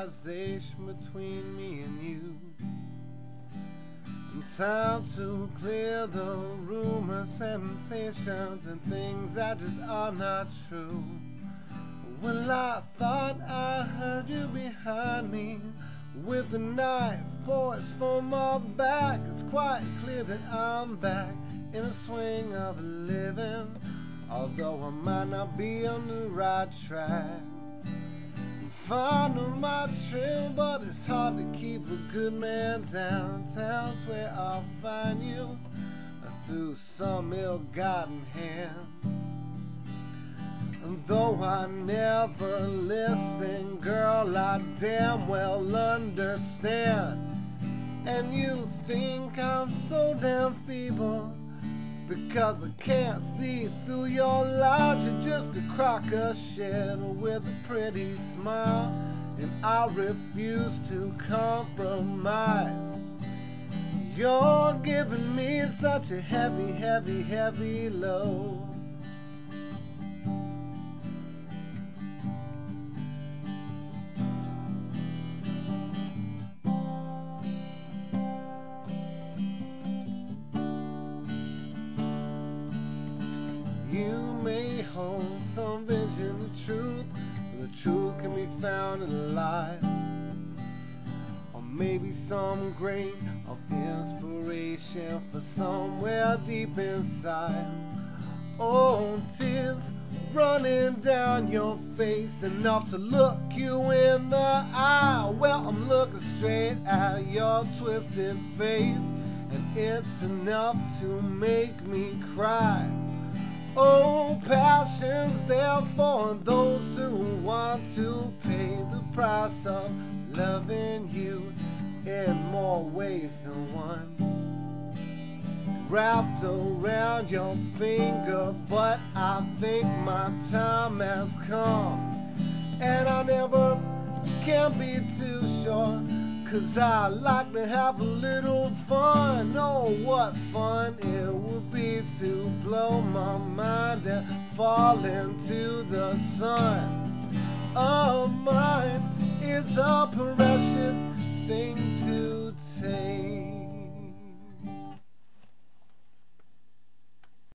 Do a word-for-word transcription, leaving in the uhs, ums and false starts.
conversation between me and you. And time to clear the rumors, sensations, and things that just are not true. Well, I thought I heard you behind me with a knife, boys, from my back. It's quite clear that I'm back in the swing of living, although I might not be on the right track. Finding my trail, but it's hard to keep a good man down. Town's where I'll find you, through some ill-gotten hand. And though I never listen, girl, I damn well understand. And you think I'm so damn feeble because I can't see through your lies. You're just a crock of shit with a pretty smile, and I refuse to compromise. You're giving me such a heavy, heavy, heavy load. You may hold some vision of truth, but the truth can be found in a lie. Or maybe some grain of inspiration for somewhere deep inside. Oh, tears running down your face, enough to look you in the eye. Well, I'm looking straight at your twisted face, and it's enough to make me cry. Oh, passion's there for those who want to pay the price of loving you in more ways than one. Wrapped around your finger, but I think my time has come. And I never can be too sure, 'cause I like to have a little fun. Oh, what fun it would be to blow my mind and fall into the sun of mine. It's a precious thing to take.